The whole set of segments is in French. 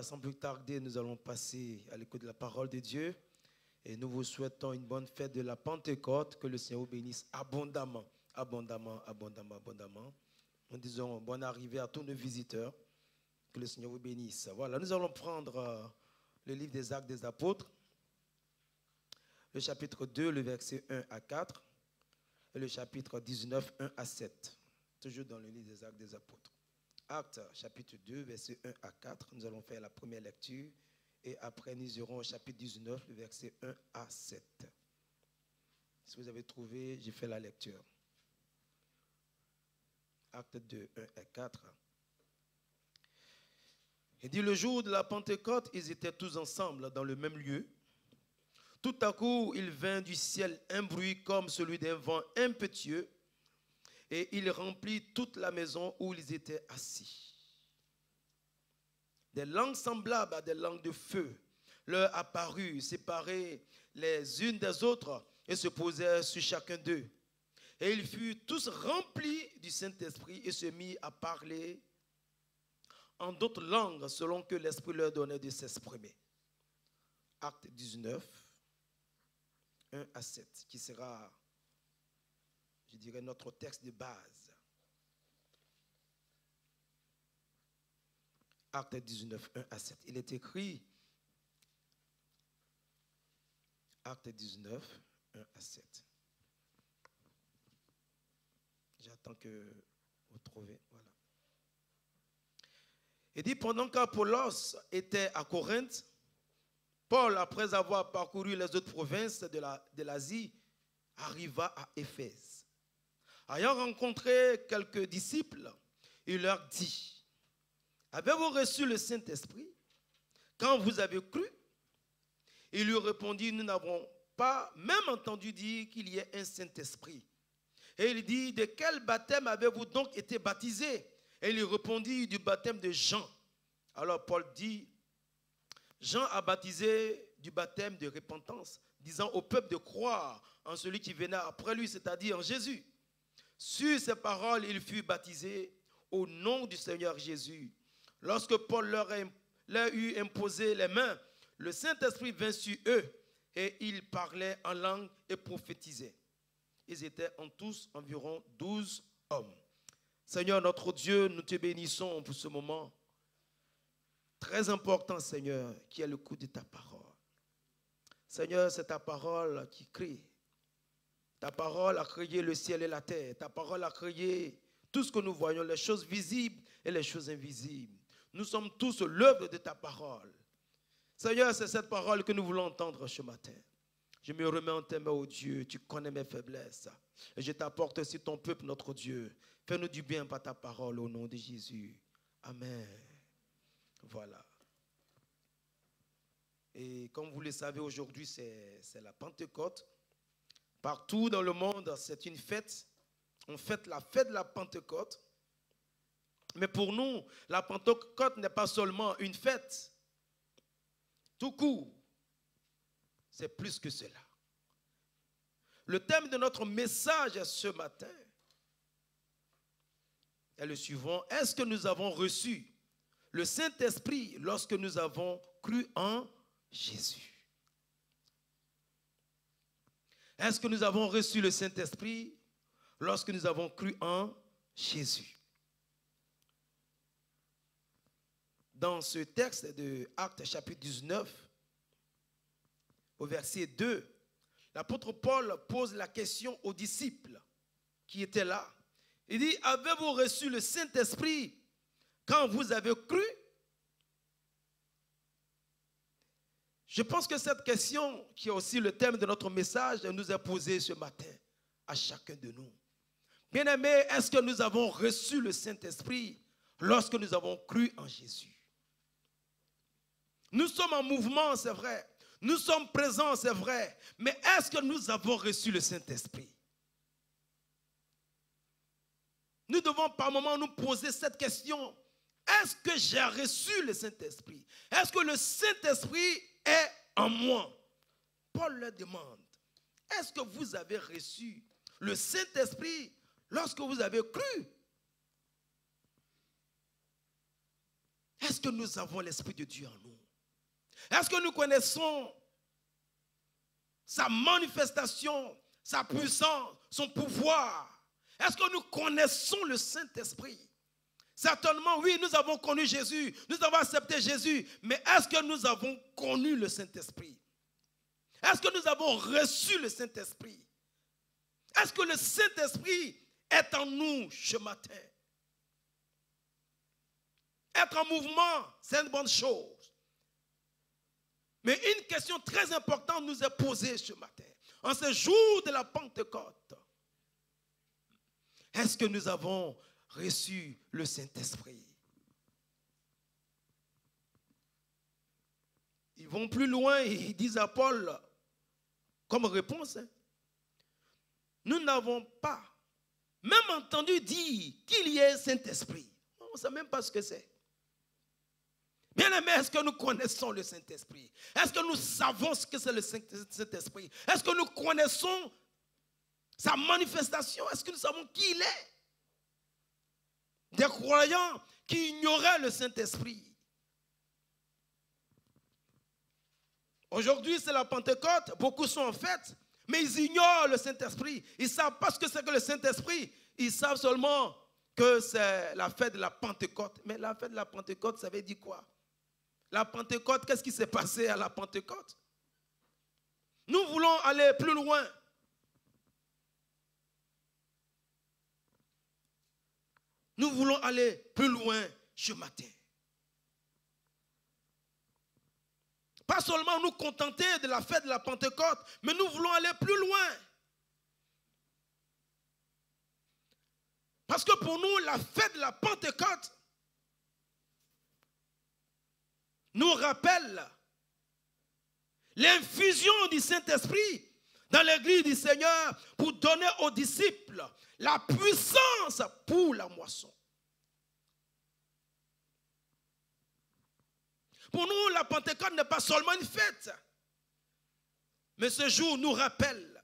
Voilà, sans plus tarder, nous allons passer à l'écoute de la parole de Dieu. Et nous vous souhaitons une bonne fête de la Pentecôte. Que le Seigneur vous bénisse abondamment, abondamment, abondamment, abondamment. Nous disons bonne arrivée à tous nos visiteurs. Que le Seigneur vous bénisse. Voilà, nous allons prendre le livre des Actes des Apôtres, le chapitre 2, le verset 1 à 4, et le chapitre 19, 1 à 7. Toujours dans le livre des Actes des Apôtres. Actes, chapitre 2, verset 1 à 4. Nous allons faire la première lecture. Et après, nous irons au chapitre 19, le verset 1 à 7. Si vous avez trouvé, j'ai fait la lecture. Acte 2, 1 et 4. Il dit, le jour de la Pentecôte, ils étaient tous ensemble dans le même lieu. Tout à coup, il vint du ciel un bruit comme celui d'un vent impétueux, et il remplit toute la maison où ils étaient assis. Des langues semblables à des langues de feu leur apparurent, séparées les unes des autres, et se posèrent sur chacun d'eux. Et ils furent tous remplis du Saint-Esprit et se mirent à parler en d'autres langues selon que l'Esprit leur donnait de s'exprimer. Acte 19, 1 à 7, qui sera, je dirais, notre texte de base. Acte 19, 1 à 7. Il est écrit, Acte 19, 1 à 7. J'attends que vous trouviez. Voilà. Il dit, pendant qu'Apollos était à Corinthe, Paul, après avoir parcouru les autres provinces de l'Asie, arriva à Éphèse. Ayant rencontré quelques disciples, il leur dit, avez-vous reçu le Saint-Esprit quand vous avez cru? Il lui répondit, nous n'avons pas même entendu dire qu'il y ait un Saint-Esprit. Et il dit, de quel baptême avez-vous donc été baptisé? Et il répondit, du baptême de Jean. Alors Paul dit, Jean a baptisé du baptême de repentance, disant au peuple de croire en celui qui venait après lui, c'est-à-dire en Jésus. Sur ces paroles, il fut baptisé au nom du Seigneur Jésus. Lorsque Paul leur eut imposé les mains, le Saint-Esprit vint sur eux et ils parlaient en langue et prophétisaient. Ils étaient en tous environ 12 hommes. Seigneur notre Dieu, nous te bénissons pour ce moment très important, Seigneur, qui est le coup de ta parole. Seigneur, c'est ta parole qui crée. Ta parole a créé le ciel et la terre. Ta parole a créé tout ce que nous voyons, les choses visibles et les choses invisibles. Nous sommes tous l'œuvre de ta parole. Seigneur, c'est cette parole que nous voulons entendre ce matin. Je me remets en tes mains, oh Dieu, tu connais mes faiblesses. Et je t'apporte aussi ton peuple, notre Dieu. Fais-nous du bien par ta parole au nom de Jésus. Amen. Voilà. Et comme vous le savez, aujourd'hui, c'est la Pentecôte. Partout dans le monde, c'est une fête. On fête la fête de la Pentecôte. Mais pour nous, la Pentecôte n'est pas seulement une fête. Tout court, c'est plus que cela. Le thème de notre message ce matin est le suivant. Est-ce que nous avons reçu le Saint-Esprit lorsque nous avons cru en Jésus? Est-ce que nous avons reçu le Saint-Esprit lorsque nous avons cru en Jésus? Dans ce texte de Actes chapitre 19, au verset 2, l'apôtre Paul pose la question aux disciples qui étaient là. Il dit, avez-vous reçu le Saint-Esprit quand vous avez cru? Je pense que cette question, qui est aussi le thème de notre message, nous est posée ce matin à chacun de nous. Bien-aimés, est-ce que nous avons reçu le Saint-Esprit lorsque nous avons cru en Jésus? Nous sommes en mouvement, c'est vrai. Nous sommes présents, c'est vrai. Mais est-ce que nous avons reçu le Saint-Esprit? Nous devons par moments nous poser cette question. Est-ce que j'ai reçu le Saint-Esprit? Est-ce que le Saint-Esprit est en moi? Paul leur demande. Est-ce que vous avez reçu le Saint-Esprit lorsque vous avez cru? Est-ce est-ce que nous avons l'Esprit de Dieu en nous? Est-ce que nous connaissons sa manifestation, sa puissance, son pouvoir? Est-ce que nous connaissons le Saint-Esprit? Certainement, oui, nous avons connu Jésus, nous avons accepté Jésus, mais est-ce que nous avons connu le Saint-Esprit? Est-ce que nous avons reçu le Saint-Esprit? Est-ce que le Saint-Esprit est en nous ce matin? Être en mouvement, c'est une bonne chose. Mais une question très importante nous est posée ce matin. En ce jour de la Pentecôte, est-ce que nous avons reçu le Saint-Esprit? Ils vont plus loin, ils disent à Paul, comme réponse, nous n'avons pas même entendu dire qu'il y ait Saint-Esprit. On ne sait même pas ce que c'est. Bien-aimés, est-ce que nous connaissons le Saint-Esprit? Est-ce que nous savons ce que c'est le Saint-Esprit? Est-ce que nous connaissons sa manifestation? Est-ce que nous savons qui il est? Des croyants qui ignoraient le Saint-Esprit. Aujourd'hui, c'est la Pentecôte. Beaucoup sont en fête, mais ils ignorent le Saint-Esprit. Ils ne savent pas ce que c'est que le Saint-Esprit. Ils savent seulement que c'est la fête de la Pentecôte. Mais la fête de la Pentecôte, ça veut dire quoi? La Pentecôte, qu'est-ce qui s'est passé à la Pentecôte? Nous voulons aller plus loin. Nous voulons aller plus loin ce matin. Pas seulement nous contenter de la fête de la Pentecôte, mais nous voulons aller plus loin. Parce que pour nous, la fête de la Pentecôte nous rappelle l'infusion du Saint-Esprit dans l'église du Seigneur pour donner aux disciples la puissance pour la moisson. Pour nous, la Pentecôte n'est pas seulement une fête, mais ce jour nous rappelle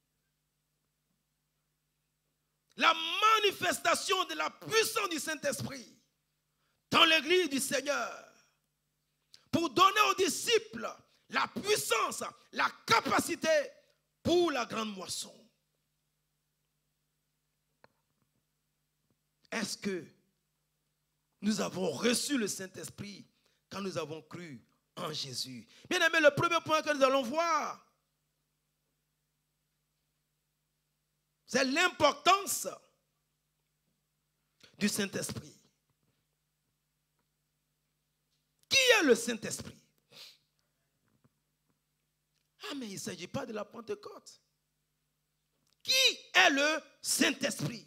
la manifestation de la puissance du Saint-Esprit dans l'église du Seigneur pour donner aux disciples la puissance, la capacité pour la grande moisson. Est-ce que nous avons reçu le Saint-Esprit quand nous avons cru en Jésus? Bien aimé, le premier point que nous allons voir, c'est l'importance du Saint-Esprit. Qui est le Saint-Esprit? Ah, mais il ne s'agit pas de la Pentecôte. Qui est le Saint-Esprit?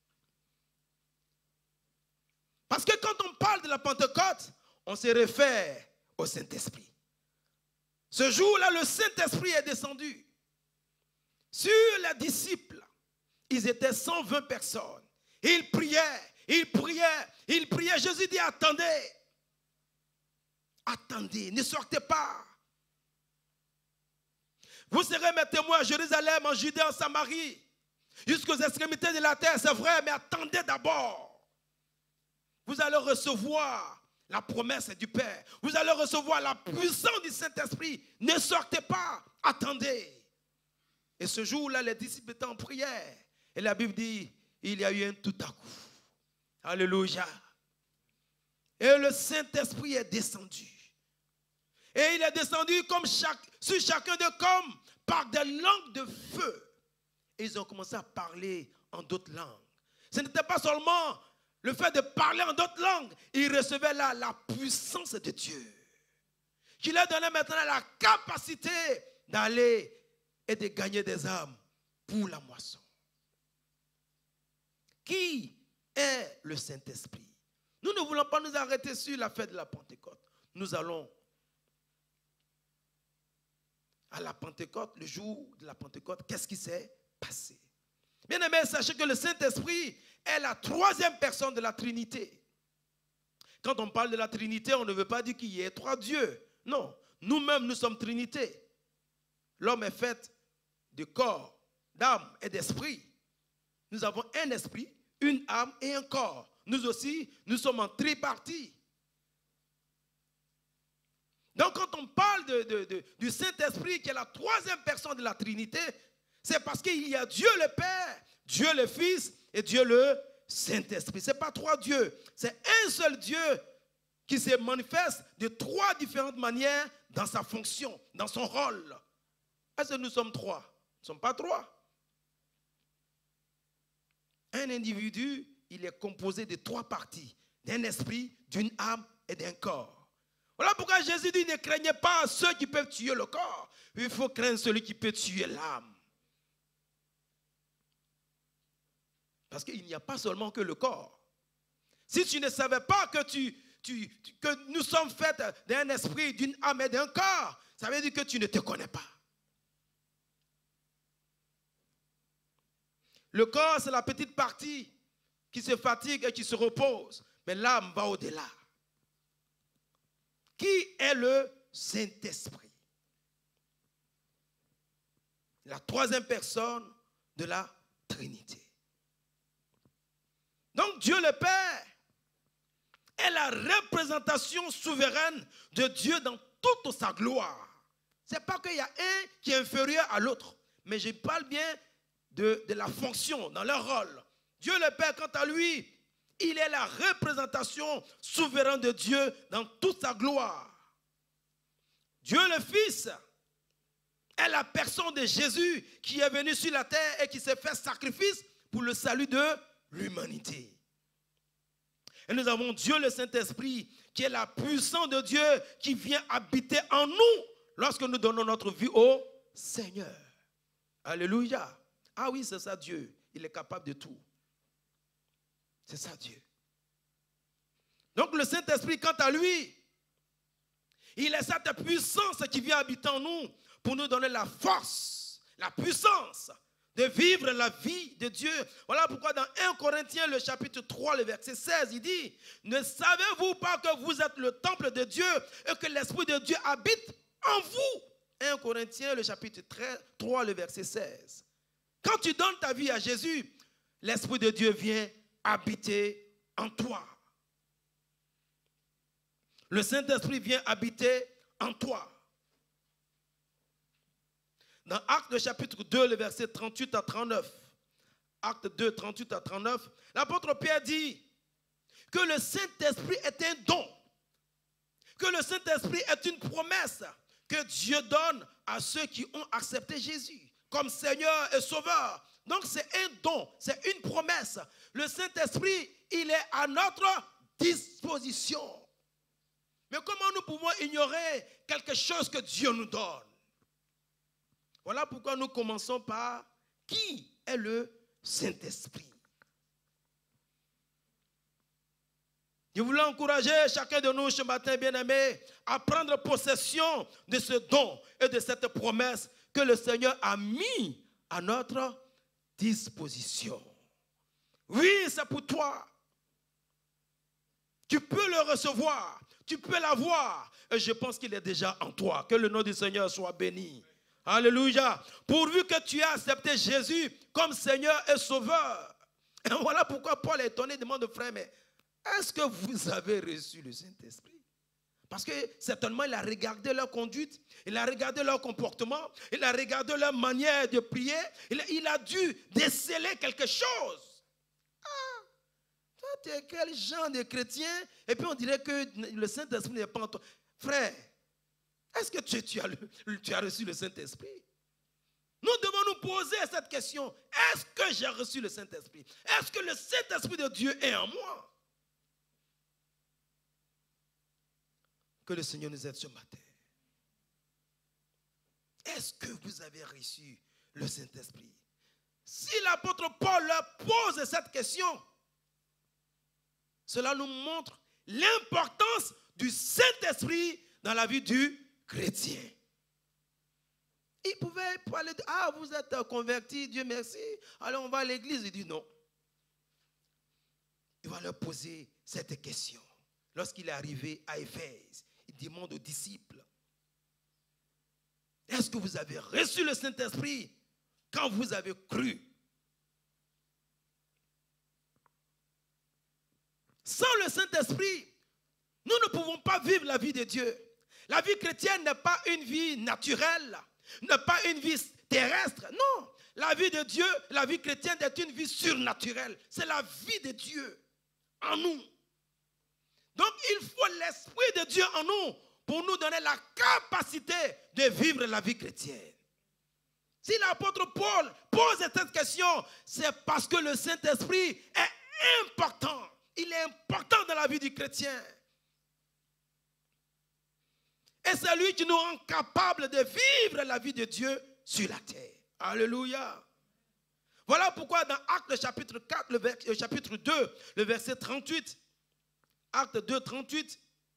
Parce que quand on parle de la Pentecôte, on se réfère au Saint-Esprit. Ce jour-là, le Saint-Esprit est descendu sur les disciples. Ils étaient 120 personnes. Ils priaient, ils priaient, ils priaient. Jésus dit, attendez. Attendez, ne sortez pas. Vous serez mes témoins à Jérusalem, en Judée, en Samarie, jusqu'aux extrémités de la terre, c'est vrai, mais attendez d'abord. Vous allez recevoir la promesse du Père. Vous allez recevoir la puissance du Saint-Esprit. Ne sortez pas, attendez. Et ce jour-là, les disciples étaient en prière. Et la Bible dit, il y a eu un tout à coup. Alléluia. Et le Saint-Esprit est descendu. Et il est descendu comme sur chacun d'eux comme par des langues de feu. Et ils ont commencé à parler en d'autres langues. Ce n'était pas seulement le fait de parler en d'autres langues. Ils recevaient là la puissance de Dieu, qui leur donnait maintenant la capacité d'aller et de gagner des âmes pour la moisson. Qui est le Saint-Esprit? Nous ne voulons pas nous arrêter sur la fête de la Pentecôte. Nous allons à la Pentecôte, le jour de la Pentecôte. Qu'est-ce qui s'est passé? Bien aimé, sachez que le Saint-Esprit est la troisième personne de la Trinité. Quand on parle de la Trinité, on ne veut pas dire qu'il y ait trois dieux. Non, nous-mêmes, nous sommes Trinité. L'homme est fait de corps, d'âme et d'esprit. Nous avons un esprit, une âme et un corps. Nous aussi, nous sommes en tripartie. du Saint-Esprit, qui est la troisième personne de la Trinité, c'est parce qu'il y a Dieu le Père, Dieu le Fils et Dieu le Saint-Esprit. Ce n'est pas trois dieux, c'est un seul Dieu qui se manifeste de trois différentes manières dans sa fonction, dans son rôle. Est-ce que nous sommes trois? Nous ne sommes pas trois. Un individu, il est composé de trois parties, d'un esprit, d'une âme et d'un corps. Voilà pourquoi Jésus dit, ne craignez pas ceux qui peuvent tuer le corps. Il faut craindre celui qui peut tuer l'âme. Parce qu'il n'y a pas seulement que le corps. Si tu ne savais pas que nous sommes faits d'un esprit, d'une âme et d'un corps, ça veut dire que tu ne te connais pas. Le corps, c'est la petite partie qui se fatigue et qui se repose. Mais l'âme va au-delà. Qui est le Saint-Esprit? La troisième personne de la Trinité. Donc Dieu le Père est la représentation souveraine de Dieu dans toute sa gloire. Ce n'est pas qu'il y a un qui est inférieur à l'autre, mais je parle bien de la fonction, dans leur rôle. Dieu le Père, quant à lui, il est la représentation souveraine de Dieu dans toute sa gloire. Dieu le Fils est la personne de Jésus qui est venu sur la terre et qui s'est fait sacrifice pour le salut de l'humanité. Et nous avons Dieu le Saint-Esprit qui est la puissance de Dieu qui vient habiter en nous lorsque nous donnons notre vie au Seigneur. Alléluia. Ah oui, c'est ça Dieu. Il est capable de tout. C'est ça Dieu. Donc le Saint-Esprit, quant à lui, il est cette puissance qui vient habiter en nous pour nous donner la force, la puissance de vivre la vie de Dieu. Voilà pourquoi dans 1 Corinthiens, le chapitre 3, le verset 16, il dit, ne savez-vous pas que vous êtes le temple de Dieu et que l'Esprit de Dieu habite en vous? 1 Corinthiens, le chapitre 3, le verset 16. Quand tu donnes ta vie à Jésus, l'Esprit de Dieu vient habiter en toi. Le Saint-Esprit vient habiter en toi. Dans Actes chapitre 2, le verset 38 à 39, Acte 2, 38 à 39, l'apôtre Pierre dit que le Saint-Esprit est un don, que le Saint-Esprit est une promesse que Dieu donne à ceux qui ont accepté Jésus comme Seigneur et Sauveur. Donc c'est un don, c'est une promesse. Le Saint-Esprit, il est à notre disposition. Mais comment nous pouvons ignorer quelque chose que Dieu nous donne? Voilà pourquoi nous commençons par qui est le Saint-Esprit. Je voulais encourager chacun de nous ce matin, bien-aimés, à prendre possession de ce don et de cette promesse que le Seigneur a mis à notre disposition. Oui, c'est pour toi. Tu peux le recevoir, tu peux l'avoir, et je pense qu'il est déjà en toi. Que le nom du Seigneur soit béni. Alléluia. Pourvu que tu aies accepté Jésus comme Seigneur et Sauveur. Et voilà pourquoi Paul est étonné, demande au frère, mais est-ce que vous avez reçu le Saint-Esprit? Parce que certainement il a regardé leur conduite, il a regardé leur comportement, il a regardé leur manière de prier, il a dû déceler quelque chose. Ah, toi tu es quel genre de chrétien? Et puis on dirait que le Saint-Esprit n'est pas en toi. Frère, est-ce que tu as reçu le Saint-Esprit? Nous devons nous poser cette question. Est-ce que j'ai reçu le Saint-Esprit? Est-ce que le Saint-Esprit de Dieu est en moi? Que le Seigneur nous aide ce matin. Est-ce que vous avez reçu le Saint-Esprit? Si l'apôtre Paul leur pose cette question, cela nous montre l'importance du Saint-Esprit dans la vie du chrétien. Il pouvait parler de, ah, vous êtes convertis, Dieu merci, alors on va à l'église. Il dit non. Il va leur poser cette question. Lorsqu'il est arrivé à Éphèse, il demande aux disciples, est-ce que vous avez reçu le Saint-Esprit quand vous avez cru? Sans le Saint-Esprit, nous ne pouvons pas vivre la vie de Dieu. La vie chrétienne n'est pas une vie naturelle, n'est pas une vie terrestre. Non, la vie de Dieu, la vie chrétienne est une vie surnaturelle. C'est la vie de Dieu en nous. Donc il faut l'Esprit de Dieu en nous pour nous donner la capacité de vivre la vie chrétienne. Si l'apôtre Paul pose cette question, c'est parce que le Saint-Esprit est important. Il est important dans la vie du chrétien. Et c'est lui qui nous rend capables de vivre la vie de Dieu sur la terre. Alléluia. Voilà pourquoi dans Actes chapitre 4, le chapitre 2, le verset 38, Acte 2, 38,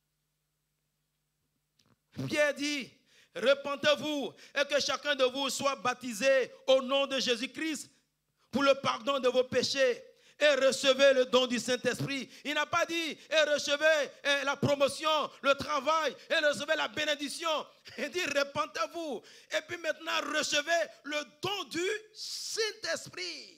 Pierre dit, repentez-vous et que chacun de vous soit baptisé au nom de Jésus-Christ pour le pardon de vos péchés et recevez le don du Saint-Esprit. Il n'a pas dit et recevez la promotion, le travail et recevez la bénédiction. Il dit repentez-vous et puis maintenant recevez le don du Saint-Esprit.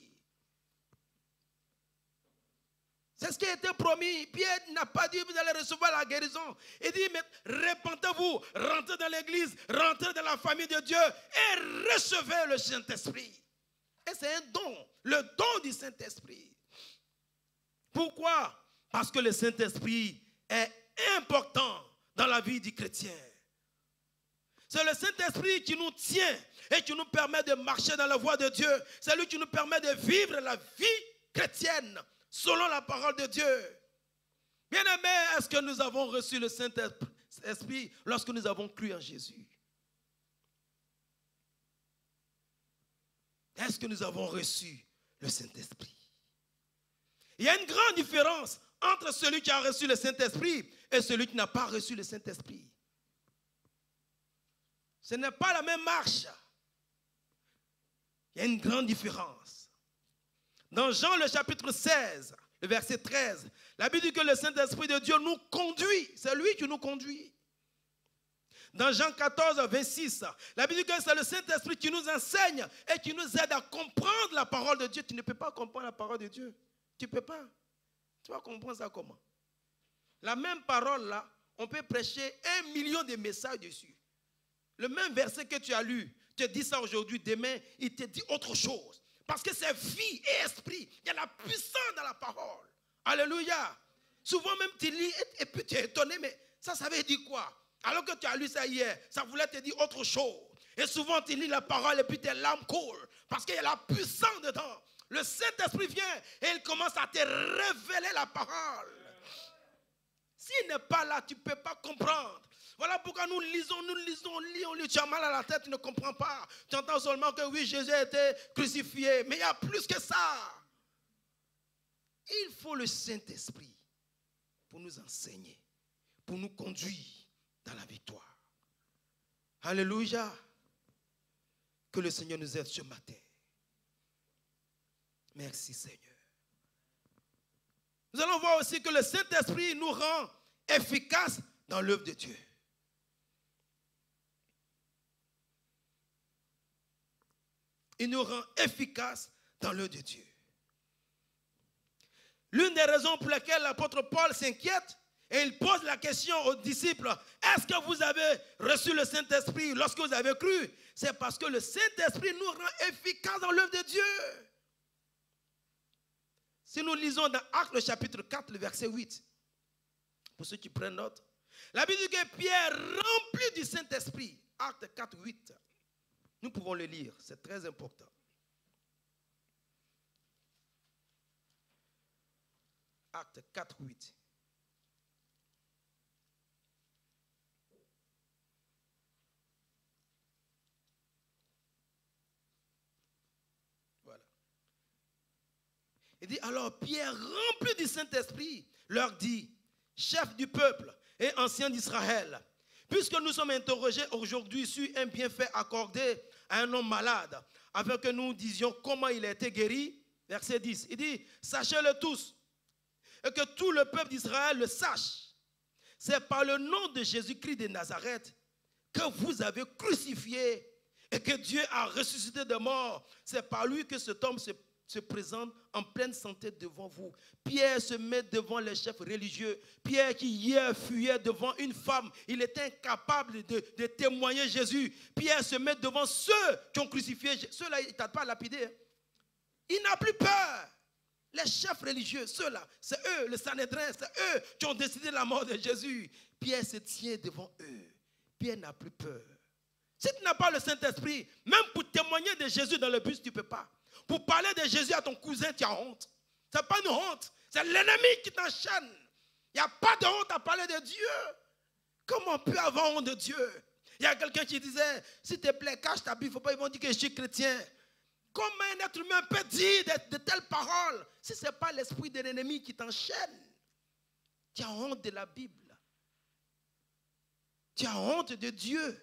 C'est ce qui a été promis. Pierre n'a pas dit vous allez recevoir la guérison. Il dit mais repentez-vous, rentrez dans l'église, rentrez dans la famille de Dieu et recevez le Saint-Esprit. Et c'est un don, le don du Saint-Esprit. Pourquoi? Parce que le Saint-Esprit est important dans la vie du chrétien. C'est le Saint-Esprit qui nous tient et qui nous permet de marcher dans la voie de Dieu. C'est lui qui nous permet de vivre la vie chrétienne selon la parole de Dieu. Bien-aimés, est-ce que nous avons reçu le Saint-Esprit lorsque nous avons cru en Jésus? Est-ce que nous avons reçu le Saint-Esprit? Il y a une grande différence entre celui qui a reçu le Saint-Esprit et celui qui n'a pas reçu le Saint-Esprit. Ce n'est pas la même marche. Il y a une grande différence. Dans Jean le chapitre 16, le verset 13, la Bible dit que le Saint-Esprit de Dieu nous conduit. C'est lui qui nous conduit. Dans Jean 14, 26, la Bible dit que c'est le Saint-Esprit qui nous enseigne et qui nous aide à comprendre la parole de Dieu. Tu ne peux pas comprendre la parole de Dieu. Tu ne peux pas. Tu vas comprendre ça comment? La même parole là, on peut prêcher 1 million de messages dessus. Le même verset que tu as lu, tu te dis ça aujourd'hui, demain, il te dit autre chose. Parce que c'est vie et esprit. Il y a la puissance dans la parole. Alléluia. Souvent même tu lis et puis tu es étonné, mais ça veut dire quoi? Alors que tu as lu ça hier, ça voulait te dire autre chose. Et souvent tu lis la parole et puis tes larmes coulent. Parce qu'il y a la puissance dedans. Le Saint-Esprit vient et il commence à te révéler la parole. S'il n'est pas là, tu ne peux pas comprendre. Voilà pourquoi nous lisons, on lit, tu as mal à la tête, tu ne comprends pas. Tu entends seulement que oui, Jésus a été crucifié. Mais il y a plus que ça. Il faut le Saint-Esprit pour nous enseigner, pour nous conduire dans la victoire. Alléluia. Que le Seigneur nous aide ce matin. Merci Seigneur. Nous allons voir aussi que le Saint-Esprit nous rend efficaces dans l'œuvre de Dieu. Il nous rend efficaces dans l'œuvre de Dieu. L'une des raisons pour lesquelles l'apôtre Paul s'inquiète et il pose la question aux disciples, est-ce que vous avez reçu le Saint-Esprit lorsque vous avez cru? C'est parce que le Saint-Esprit nous rend efficaces dans l'œuvre de Dieu. Si nous lisons dans Actes le chapitre 4, le verset 8, pour ceux qui prennent note, la Bible dit que Pierre rempli du Saint-Esprit, Actes 4, 8, nous pouvons le lire, c'est très important. Actes 4, 8. Voilà. Il dit, alors Pierre, rempli du Saint-Esprit, leur dit, chef du peuple et ancien d'Israël, puisque nous sommes interrogés aujourd'hui sur un bienfait accordé à un homme malade, afin que nous disions comment il a été guéri, verset 10, il dit, sachez-le tous, et que tout le peuple d'Israël le sache, c'est par le nom de Jésus-Christ de Nazareth que vous avez crucifié et que Dieu a ressuscité de mort. C'est par lui que cet homme se présente en pleine santé devant vous. Pierre se met devant les chefs religieux. Pierre qui hier fuyait devant une femme, il était incapable de témoigner Jésus. Pierre se met devant ceux qui ont crucifié Jésus. Ceux-là, il ne t'a pas lapidé. Hein? Il n'a plus peur. Les chefs religieux, ceux-là, c'est eux, le Sanhédrin, c'est eux qui ont décidé la mort de Jésus. Pierre se tient devant eux. Pierre n'a plus peur. Si tu n'as pas le Saint-Esprit, même pour témoigner de Jésus dans le bus, tu ne peux pas. Pour parler de Jésus à ton cousin, tu as honte. Ce n'est pas une honte, c'est l'ennemi qui t'enchaîne. Il n'y a pas de honte à parler de Dieu. Comment on peut avoir honte de Dieu? Il y a quelqu'un qui disait, s'il te plaît, cache ta Bible, il ne faut pas, ils vont dire que je suis chrétien. Comment un être humain peut dire de telles paroles si ce n'est pas l'esprit de l'ennemi qui t'enchaîne? Tu as honte de la Bible. Tu as honte de Dieu.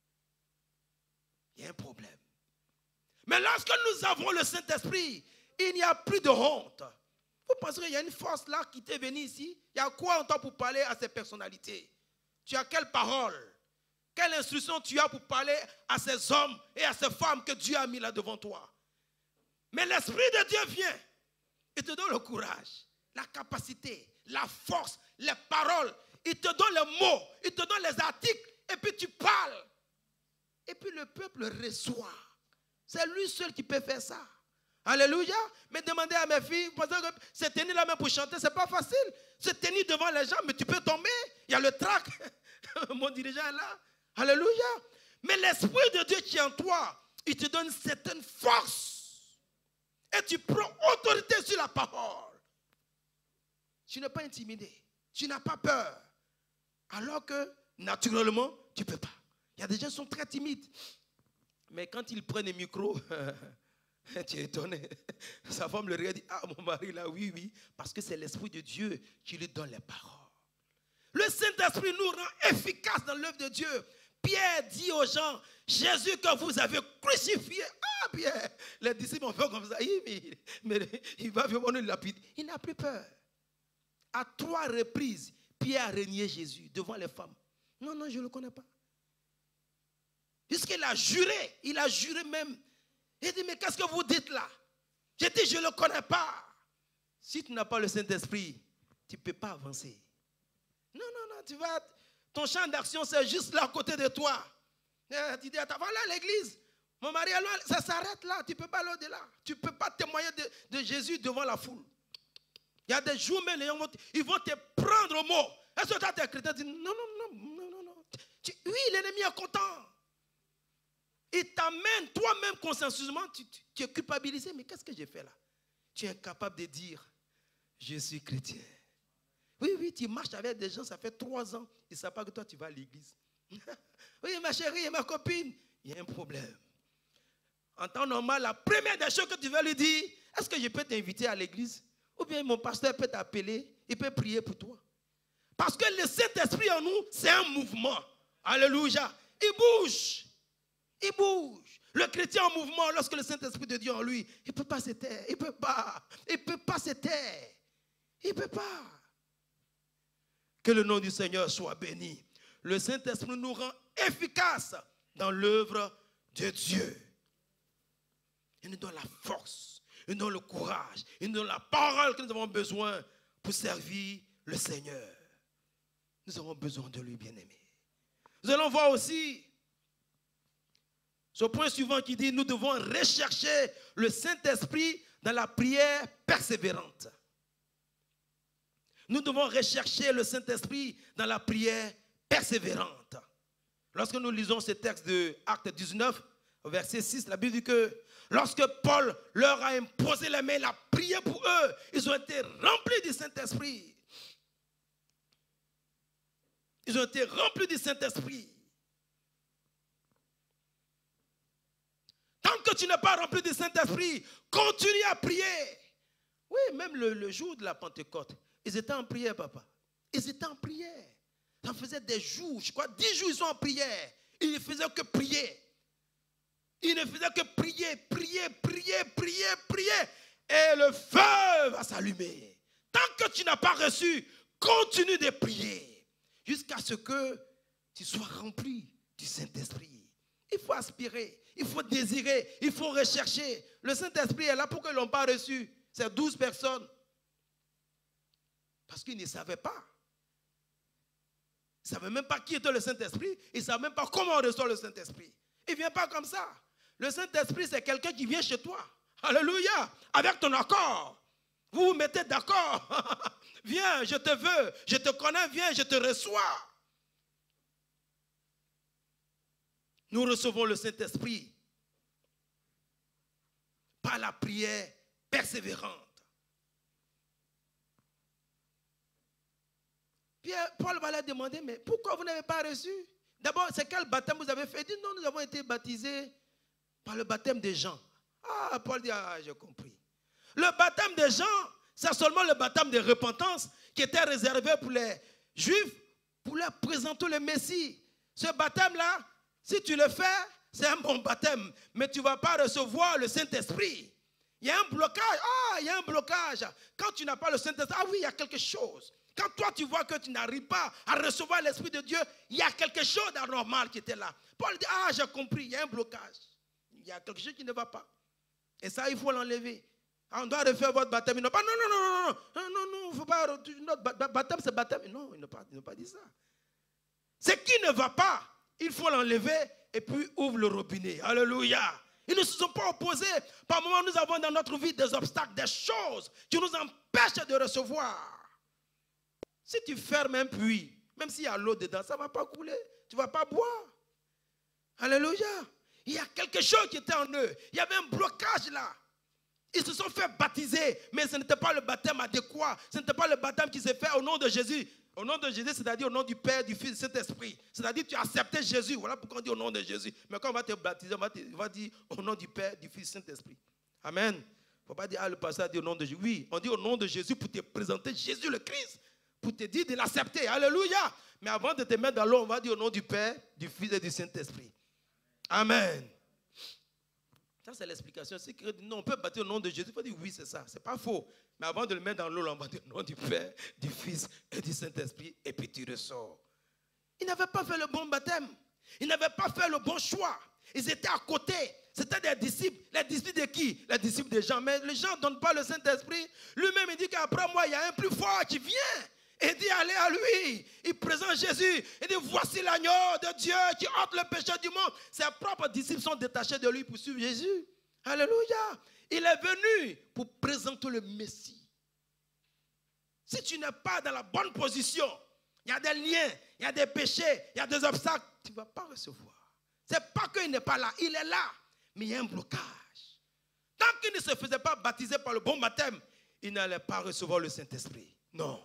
Il y a un problème. Mais lorsque nous avons le Saint-Esprit, il n'y a plus de honte. Vous pensez qu'il y a une force là qui t'est venue ici? Il y a quoi en toi pour parler à ces personnalités? Tu as quelle parole? Quelle instruction tu as pour parler à ces hommes et à ces femmes que Dieu a mis là devant toi? Mais l'Esprit de Dieu vient et te donne le courage, la capacité, la force, les paroles. Il te donne les mots, il te donne les articles et puis tu parles. Et puis le peuple reçoit. C'est lui seul qui peut faire ça. Alléluia. Mais demandez à mes filles, vous pensez que se tenir la main pour chanter, ce n'est pas facile. Se tenir devant les gens, mais tu peux tomber. Il y a le trac. Mon dirigeant est là. Alléluia. Mais l'Esprit de Dieu qui est en toi, il te donne une certaine force. Et tu prends autorité sur la parole. Tu n'es pas intimidé. Tu n'as pas peur. Alors que, naturellement, tu ne peux pas. Il y a des gens qui sont très timides. Mais quand ils prennent le micro, tu es étonné. Sa femme le regarde et dit, ah, mon mari là, oui, oui. Parce que c'est l'Esprit de Dieu qui lui donne les paroles. Le Saint-Esprit nous rend efficaces dans l'œuvre de Dieu. Pierre dit aux gens, Jésus que vous avez crucifié. Ah, Pierre, les disciples ont fait comme ça. Mais il va vraiment nous lapider. Il n'a plus peur. À 3 reprises, Pierre a renié Jésus devant les femmes. Non, non, je ne le connais pas. Puisqu'il a juré même. Il dit, mais qu'est-ce que vous dites là? J'ai dit, je ne le connais pas. Si tu n'as pas le Saint-Esprit, tu ne peux pas avancer. Non, non, non, ton champ d'action, c'est juste là à côté de toi. Tu dis, attends, voilà l'église. Mon mari, ça s'arrête là, tu ne peux pas aller au-delà. Tu ne peux pas témoigner de Jésus devant la foule. Il y a des jours, mais les gens ils vont te prendre au mot. Est-ce que toi, tu es chrétien? Tu dis, non, non, non, non, non, non. Oui, l'ennemi est content. Il t'amène toi-même consciencieusement, tu es culpabilisé. Mais qu'est-ce que j'ai fait là? Tu es incapable de dire, je suis chrétien. Oui, oui, tu marches avec des gens, ça fait 3 ans. Ils ne savent pas que toi, tu vas à l'église. Oui, ma chérie, ma copine, il y a un problème. En temps normal, la première des choses que tu vas lui dire, est-ce que je peux t'inviter à l'église? Ou bien mon pasteur peut t'appeler, il peut prier pour toi. Parce que le Saint-Esprit en nous, c'est un mouvement. Alléluia. Il bouge. Il bouge. Le chrétien en mouvement, lorsque le Saint-Esprit de Dieu en lui, il ne peut pas se taire. Il ne peut pas. Il ne peut pas se taire. Il ne peut pas. Que le nom du Seigneur soit béni. Le Saint-Esprit nous rend efficaces dans l'œuvre de Dieu. Il nous donne la force, il nous donne le courage, il nous donne la parole que nous avons besoin pour servir le Seigneur. Nous avons besoin de lui, bien-aimé. Nous allons voir aussi ce point suivant qui dit, nous devons rechercher le Saint-Esprit dans la prière persévérante. Nous devons rechercher le Saint-Esprit dans la prière persévérante. Lorsque nous lisons ce texte de Actes 19, verset 6, la Bible dit que lorsque Paul leur a imposé les mains, il a prié pour eux, ils ont été remplis du Saint-Esprit. Ils ont été remplis du Saint-Esprit. Tant que tu n'es pas rempli du Saint-Esprit, continue à prier. Oui, même le jour de la Pentecôte, ils étaient en prière, papa. Ils étaient en prière. Ça faisait des jours, je crois, 10 jours, ils sont en prière. Ils ne faisaient que prier. Ils ne faisaient que prier, prier, prier, prier, prier. Et le feu va s'allumer. Tant que tu n'as pas reçu, continue de prier. Jusqu'à ce que tu sois rempli du Saint-Esprit. Il faut aspirer, il faut désirer, il faut rechercher. Le Saint-Esprit est là pour qu'ils ne l'ont pas reçu. C'est 12 personnes. Parce qu'ils ne savaient pas. Ils ne savaient même pas qui était le Saint-Esprit. Ils ne savaient même pas comment on reçoit le Saint-Esprit. Il ne vient pas comme ça. Le Saint-Esprit, c'est quelqu'un qui vient chez toi. Alléluia. Avec ton accord. Vous vous mettez d'accord. Viens, je te veux. Je te connais, viens, je te reçois. Nous recevons le Saint-Esprit par la prière persévérante. Paul va leur demander, mais pourquoi vous n'avez pas reçu? D'abord, c'est quel baptême vous avez fait? Il dit, non, nous avons été baptisés par le baptême des gens. Ah, Paul dit, ah, j'ai compris. Le baptême des gens, c'est seulement le baptême de repentance qui était réservé pour les Juifs, pour leur présenter le Messie. Ce baptême-là, si tu le fais, c'est un bon baptême, mais tu ne vas pas recevoir le Saint-Esprit. Il y a un blocage. Ah, il y a un blocage. Quand tu n'as pas le Saint-Esprit, ah oui, il y a quelque chose. Quand toi, tu vois que tu n'arrives pas à recevoir l'Esprit de Dieu, il y a quelque chose d'anormal qui était là. Paul dit, ah, j'ai compris, il y a un blocage. Il y a quelque chose qui ne va pas. Et ça, il faut l'enlever. On doit refaire votre baptême. Non, non, il faut pas. Notre baptême, c'est baptême. Non, il n'a pas dit ça. Ce qui ne va pas, il faut l'enlever et puis ouvre le robinet. Alléluia. Ils ne se sont pas opposés. Par moments, nous avons dans notre vie des obstacles, des choses qui nous empêchent de recevoir. Si tu fermes un puits, même s'il y a l'eau dedans, ça ne va pas couler. Tu ne vas pas boire. Alléluia. Il y a quelque chose qui était en eux. Il y avait un blocage là. Ils se sont fait baptiser, mais ce n'était pas le baptême adéquat. Ce n'était pas le baptême qui s'est fait au nom de Jésus. Au nom de Jésus, c'est-à-dire au nom du Père, du Fils, du Saint-Esprit. C'est-à-dire tu as accepté Jésus. Voilà pourquoi on dit au nom de Jésus. Mais quand on va te baptiser, on va dire au nom du Père, du Fils, du Saint-Esprit. Amen. Il ne faut pas dire, ah, le pasteur dit au nom de Jésus. Oui, on dit au nom de Jésus pour te présenter Jésus le Christ. Pour te dire de l'accepter. Alléluia. Mais avant de te mettre dans l'eau, on va dire au nom du Père, du Fils et du Saint-Esprit. Amen. Ça, c'est l'explication. C'est que non, on peut baptiser au nom de Jésus. Il faut dire oui, c'est ça. Ce n'est pas faux. Mais avant de le mettre dans l'eau, on va dire au nom du Père, du Fils et du Saint-Esprit. Et puis tu ressors. Ils n'avaient pas fait le bon baptême. Ils n'avaient pas fait le bon choix. Ils étaient à côté. C'était des disciples. Les disciples de qui? Les disciples de Jean. Mais les gens ne donnent pas le Saint-Esprit. Lui-même, il dit qu'après moi, il y a un plus fort qui vient. Et il dit, allez à lui. Il présente Jésus. Il dit, voici l'agneau de Dieu qui ôte le péché du monde. Ses propres disciples sont détachés de lui pour suivre Jésus. Alléluia. Il est venu pour présenter le Messie. Si tu n'es pas dans la bonne position, il y a des liens, il y a des péchés, il y a des obstacles, tu ne vas pas recevoir. Ce n'est pas qu'il n'est pas là, il est là, mais il y a un blocage. Tant qu'il ne se faisait pas baptiser par le bon baptême, il n'allait pas recevoir le Saint-Esprit. Non.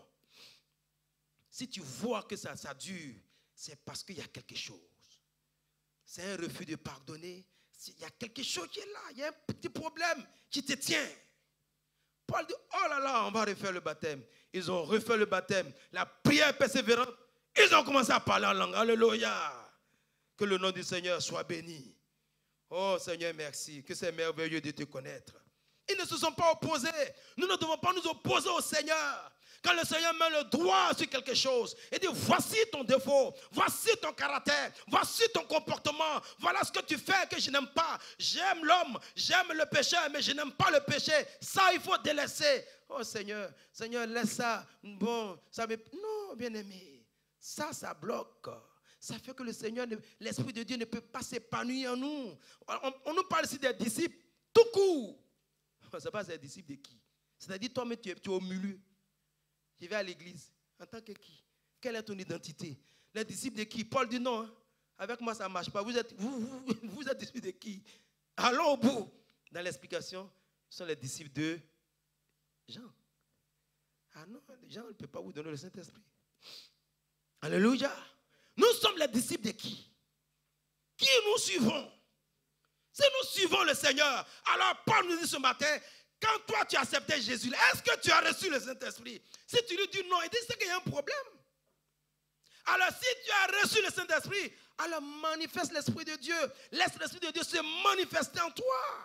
Si tu vois que ça dure, c'est parce qu'il y a quelque chose. C'est un refus de pardonner. Il y a quelque chose qui est là. Il y a un petit problème qui te tient. Paul dit, oh là là, on va refaire le baptême. Ils ont refait le baptême. La prière persévérante. Ils ont commencé à parler en langue. Alléluia. Que le nom du Seigneur soit béni. Oh Seigneur, merci. Que c'est merveilleux de te connaître. Ils ne se sont pas opposés. Nous ne devons pas nous opposer au Seigneur. Quand le Seigneur met le doigt sur quelque chose, il dit, voici ton défaut, voici ton caractère, voici ton comportement, voilà ce que tu fais que je n'aime pas. J'aime l'homme, j'aime le pécheur, mais je n'aime pas le péché. Ça, il faut délaisser. Oh Seigneur, Seigneur, laisse ça. Bon, ça me... Non, bien-aimé, ça bloque. Ça fait que le Seigneur, l'Esprit de Dieu ne peut pas s'épanouir en nous. On nous parle ici des disciples, tout court. On ne sait pas c'est des disciples de qui. C'est-à-dire, toi-même, tu es au milieu. Je vais à l'église. En tant que qui? Quelle est ton identité? Les disciples de qui? Paul dit non. Hein? Avec moi, ça ne marche pas. Vous êtes disciples de qui? Allons au bout. Dans l'explication, ce sont les disciples de Jean. Ah non, Jean ne peut pas vous donner le Saint-Esprit. Alléluia. Nous sommes les disciples de qui? Qui nous suivons? Si nous suivons le Seigneur, alors Paul nous dit ce matin, quand toi tu as accepté Jésus, est-ce que tu as reçu le Saint-Esprit? Si tu lui dis non, il dit c'est qu'il y a un problème. Alors si tu as reçu le Saint-Esprit, alors manifeste l'Esprit de Dieu. Laisse l'Esprit de Dieu se manifester en toi.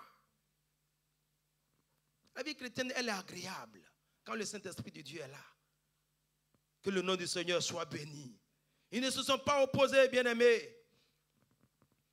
La vie chrétienne, elle est agréable quand le Saint-Esprit de Dieu est là. Que le nom du Seigneur soit béni. Ils ne se sont pas opposés, bien-aimés.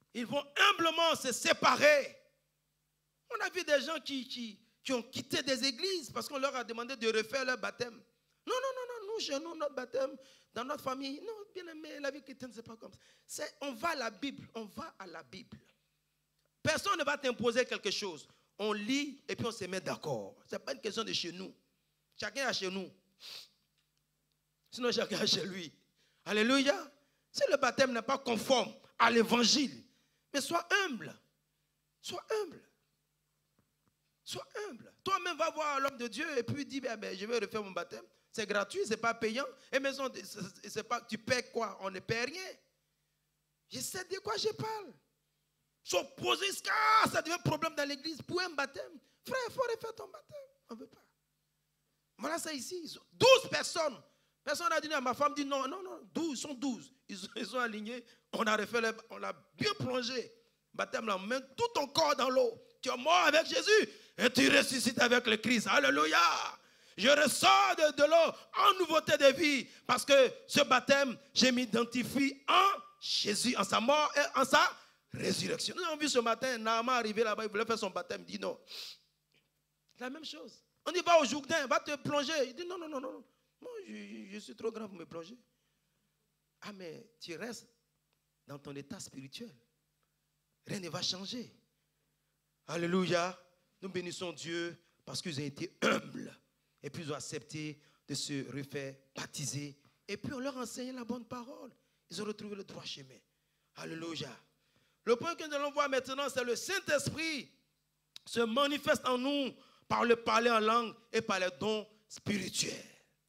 Ils vont humblement se séparer. On a vu des gens qui ont quitté des églises parce qu'on leur a demandé de refaire leur baptême. Non, nous, chez nous, notre baptême, dans notre famille, non, bien aimé, la vie chrétienne, c'est pas comme ça. On va à la Bible, on va à la Bible. Personne ne va t'imposer quelque chose. On lit et puis on se met d'accord. Ce n'est pas une question de chez nous. Chacun a chez nous. Sinon, chacun a chez lui. Alléluia. Si le baptême n'est pas conforme à l'évangile, mais sois humble. Sois humble. Sois humble. Toi-même, va voir l'homme de Dieu et puis dis, je vais refaire mon baptême. C'est gratuit, ce n'est pas payant. Et mais tu paies quoi? On ne paie rien. Je sais de quoi je parle. S'opposer, ça devient un problème dans l'église pour un baptême. Frère, il faut refaire ton baptême. On ne veut pas. Voilà ça ici. 12 personnes. Personne n'a dit à ma femme, dit non, 12, ils sont 12. Ils sont alignés. On a refait, on l'a bien plongé. Baptême, la main, tout ton corps dans l'eau. Tu es mort avec Jésus et tu ressuscites avec le Christ. Alléluia. Je ressors de l'eau en nouveauté de vie parce que ce baptême, je m'identifie en Jésus, en sa mort et en sa résurrection. Nous avons vu ce matin, Naaman arrivé là-bas, il voulait faire son baptême. Il dit non. La même chose. On dit va au Jourdain, va te plonger. Il dit non. Moi, je suis trop grand pour me plonger. Ah, mais tu restes dans ton état spirituel. Rien ne va changer. Alléluia. Nous bénissons Dieu parce qu'ils ont été humbles. Et puis ils ont accepté de se refaire baptiser. Et puis on leur a enseigné la bonne parole. Ils ont retrouvé le droit chemin. Alléluia. Le point que nous allons voir maintenant, c'est le Saint-Esprit se manifeste en nous par le parler en langue et par les dons spirituels.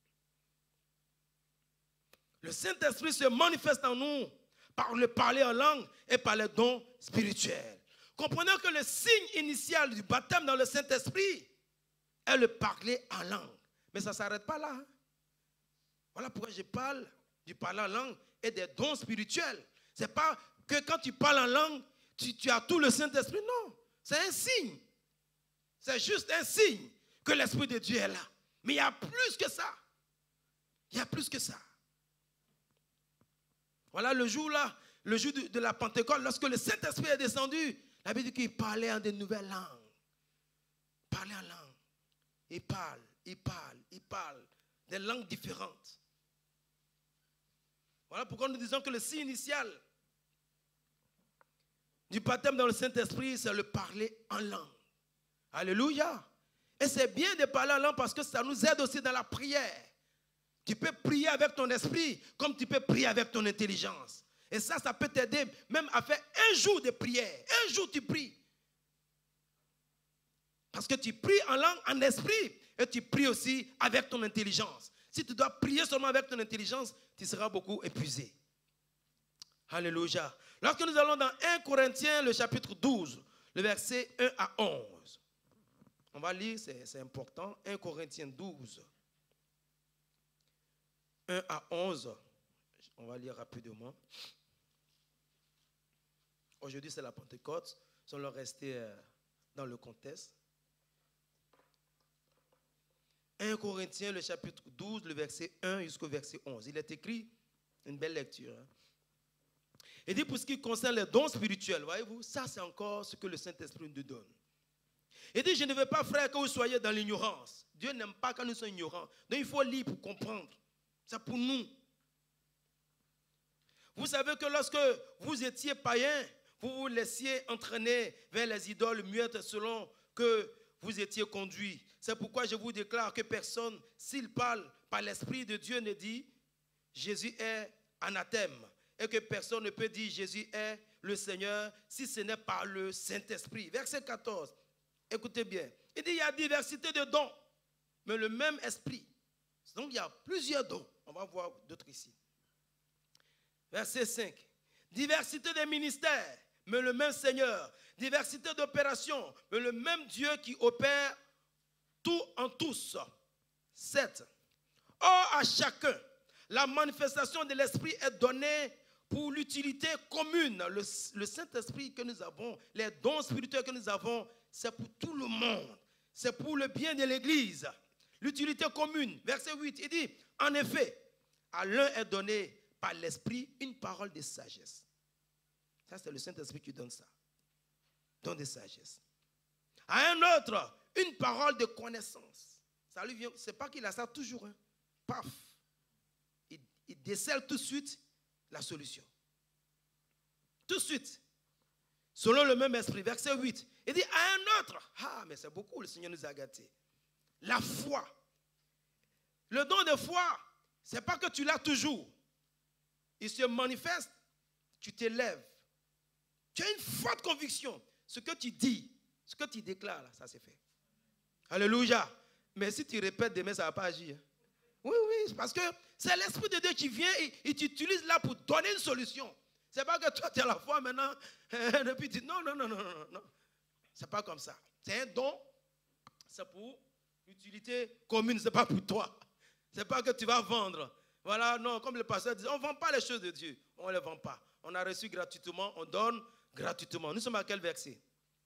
Le Saint-Esprit se manifeste en nous par le parler en langue et par les dons spirituels. Comprenez que le signe initial du baptême dans le Saint-Esprit est le parler en langue. Mais ça ne s'arrête pas là. Voilà pourquoi je parle du parler en langue et des dons spirituels. Ce n'est pas que quand tu parles en langue, tu as tout le Saint-Esprit. Non, c'est un signe. C'est juste un signe que l'Esprit de Dieu est là. Mais il y a plus que ça. Il y a plus que ça. Voilà le jour là, le jour de la Pentecôte, lorsque le Saint-Esprit est descendu, la Bible dit qu'il parlait en de nouvelles langues. Il parlait en langue. Il parle. Des langues différentes. Voilà pourquoi nous disons que le signe initial du baptême dans le Saint-Esprit, c'est le parler en langue. Alléluia. Et c'est bien de parler en langue parce que ça nous aide aussi dans la prière. Tu peux prier avec ton esprit comme tu peux prier avec ton intelligence. Et ça peut t'aider même à faire un jour de prière. Un jour tu pries. Parce que tu pries en langue, en esprit, et tu pries aussi avec ton intelligence. Si tu dois prier seulement avec ton intelligence, tu seras beaucoup épuisé. Alléluia. Lorsque nous allons dans 1 Corinthiens, le chapitre 12, le verset 1 à 11. On va lire, c'est important. 1 Corinthiens 12. 1 à 11. On va lire rapidement. Aujourd'hui, c'est la Pentecôte. Nous allons rester dans le contexte. 1 Corinthiens, le chapitre 12, le verset 1 jusqu'au verset 11. Il est écrit, une belle lecture. Il dit, pour ce qui concerne les dons spirituels, voyez-vous, ça c'est encore ce que le Saint-Esprit nous donne. Il dit, je ne veux pas, frère, que vous soyez dans l'ignorance. Dieu n'aime pas quand nous sommes ignorants. Donc il faut lire pour comprendre. C'est pour nous. Vous savez que lorsque vous étiez païen, vous vous laissiez entraîner vers les idoles muettes selon que vous étiez conduits. C'est pourquoi je vous déclare que personne, s'il parle par l'Esprit de Dieu, ne dit Jésus est anathème. Et que personne ne peut dire Jésus est le Seigneur si ce n'est par le Saint-Esprit. Verset 14. Écoutez bien. Il dit il y a diversité de dons, mais le même esprit. Donc il y a plusieurs dons. On va voir d'autres ici. Verset 5. Diversité des ministères, mais le même Seigneur. Diversité d'opérations, mais le même Dieu qui opère tout en tous. 7. Or à chacun, la manifestation de l'Esprit est donnée pour l'utilité commune. Le Saint-Esprit que nous avons, les dons spirituels que nous avons, c'est pour tout le monde. C'est pour le bien de l'Église. L'utilité commune. Verset 8, il dit, en effet, à l'un est donné par l'Esprit une parole de sagesse. Ça, c'est le Saint-Esprit qui donne ça. Don de sagesse. À un autre, une parole de connaissance. Ça lui vient, c'est pas qu'il a ça toujours. Hein. Paf. Il décèle tout de suite la solution. Tout de suite. Selon le même esprit. Verset 8. Il dit à un autre. Ah, mais c'est beaucoup, le Seigneur nous a gâtés. La foi. Le don de foi, ce n'est pas que tu l'as toujours. Il se manifeste, tu t'élèves. Tu as une forte conviction. Ce que tu dis, ce que tu déclares, là, ça c'est fait. Alléluia. Mais si tu répètes demain, ça ne va pas agir. Oui, oui, parce que c'est l'Esprit de Dieu qui vient et tu utilises là pour donner une solution. Ce n'est pas que toi, tu as la foi maintenant, et puis tu dis non, non, non, non, non, non. Ce n'est pas comme ça. C'est un don, c'est pour l'utilité commune, ce n'est pas pour toi. Ce n'est pas que tu vas vendre. Voilà, non, comme le pasteur dit, on ne vend pas les choses de Dieu. On ne les vend pas. On a reçu gratuitement, on donne gratuitement. Nous sommes à quel verset?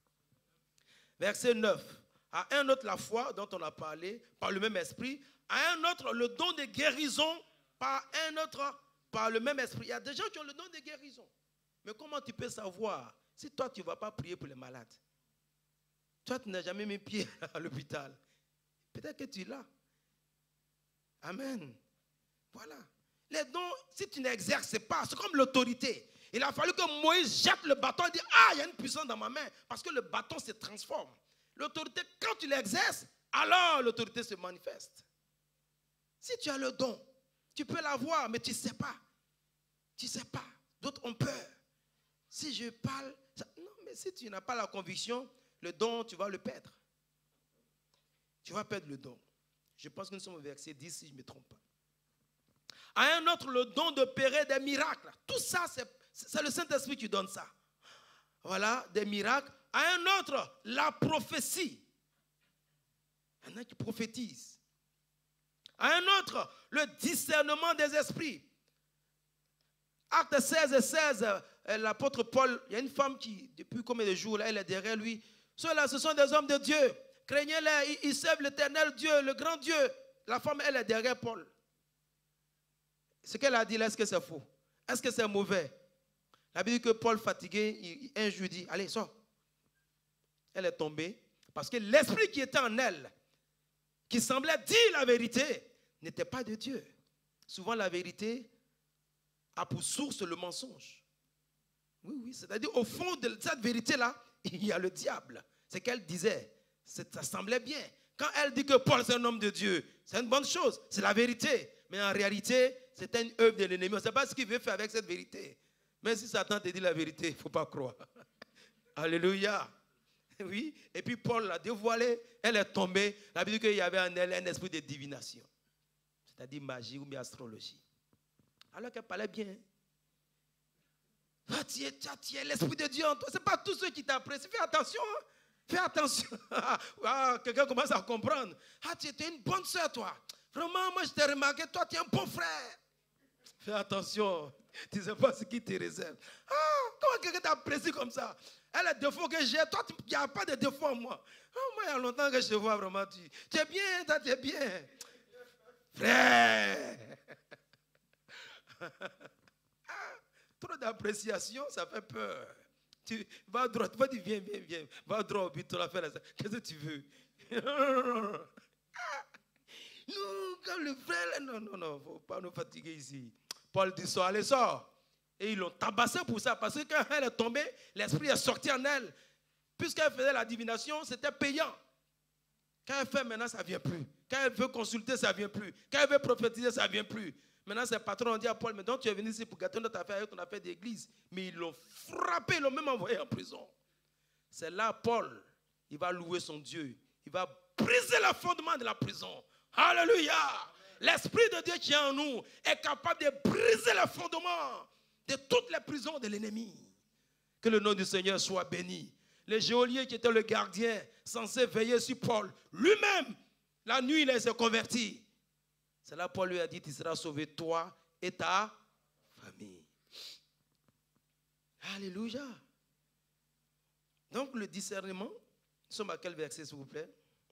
Verset 9. À un autre, la foi dont on a parlé, par le même esprit. À un autre, le don de guérison, par un autre, par le même esprit. Il y a des gens qui ont le don de guérison. Mais comment tu peux savoir si toi, tu ne vas pas prier pour les malades? Toi, tu n'as jamais mis pied à l'hôpital. Peut-être que tu l'as. Amen. Voilà. Les dons, si tu n'exerces pas, c'est comme l'autorité. Il a fallu que Moïse jette le bâton et dise, ah, il y a une puissance dans ma main. Parce que le bâton se transforme. L'autorité, quand tu l'exerces, alors l'autorité se manifeste. Si tu as le don, tu peux l'avoir, mais tu ne sais pas. Tu ne sais pas. D'autres ont peur. Si je parle, non, mais si tu n'as pas la conviction, le don, tu vas le perdre. Tu vas perdre le don. Je pense que nous sommes au verset 10, si je ne me trompe pas. À un autre, le don d'opérer des miracles. Tout ça, c'est le Saint-Esprit qui donne ça. Voilà, des miracles. À un autre, la prophétie. Il y en a qui prophétisent. À un autre, le discernement des esprits. Actes 16 et 16, l'apôtre Paul, il y a une femme qui, depuis combien de jours, là, elle est derrière lui. Ceux-là, ce sont des hommes de Dieu. Craignez-les, ils servent l'éternel Dieu, le grand Dieu. La femme, elle est derrière Paul. Ce qu'elle a dit là, est-ce que c'est faux? Est-ce que c'est mauvais? La Bible dit que Paul, fatigué, un jour dit, allez, sors. Elle est tombée parce que l'esprit qui était en elle, qui semblait dire la vérité, n'était pas de Dieu. Souvent, la vérité a pour source le mensonge. Oui, oui, c'est-à-dire au fond de cette vérité-là, il y a le diable. C'est qu'elle disait, ça semblait bien. Quand elle dit que Paul c'est un homme de Dieu, c'est une bonne chose, c'est la vérité. Mais en réalité, c'était une œuvre de l'ennemi. On ne sait pas ce qu'il veut faire avec cette vérité. Mais si Satan te dit la vérité, il ne faut pas croire. Alléluia. Oui. Et puis Paul l'a dévoilé, elle est tombée. La Bible dit qu'il y avait en elle un esprit de divination. C'est-à-dire magie ou bien astrologie. Alors qu'elle parlait bien. Ah, tu es l'esprit de Dieu en toi. Ce n'est pas tous ceux qui t'apprécient. Fais attention. Hein. Fais attention. Ah, quelqu'un commence à comprendre. Ah, tu étais une bonne soeur, toi. Vraiment, moi, je t'ai remarqué, toi, tu es un bon frère. Fais attention. Tu ne sais pas ce qui te réserve. Ah, comment quelqu'un t'apprécie comme ça? Elle a des défauts que j'ai. Toi, il n'y a pas de défauts en moi. Ah, moi, il y a longtemps que je te vois vraiment. Tu es bien, toi, tu es bien. Frère. Ah, trop d'appréciation, ça fait peur. Tu vas à droite, vas-y, viens. Va à droite au but, tu vas faire ça. Qu'est-ce que tu veux? Non, comme le frère, non, il ne faut pas nous fatiguer ici. Paul dit, sors, allez, sors. Et ils l'ont tabassé pour ça, parce que quand elle est tombée, l'esprit est sorti en elle. Puisqu'elle faisait la divination, c'était payant. Quand elle fait maintenant, ça ne vient plus. Quand elle veut consulter, ça ne vient plus. Quand elle veut prophétiser, ça ne vient plus. Maintenant, ses patrons ont dit à Paul, mais donc tu es venu ici pour gâter notre affaire avec ton affaire d'église. Mais ils l'ont frappé, ils l'ont même envoyé en prison. C'est là, Paul, il va louer son Dieu. Il va briser le fondement de la prison. Alléluia! L'Esprit de Dieu qui est en nous est capable de briser le fondement de toutes les prisons de l'ennemi. Que le nom du Seigneur soit béni. Le geôlier qui était le gardien, censé veiller sur Paul, lui-même, la nuit, il s'est converti. C'est là Paul lui a dit, tu seras sauvé, toi et ta famille. Alléluia. Donc le discernement, nous sommes à quel verset s'il vous plaît?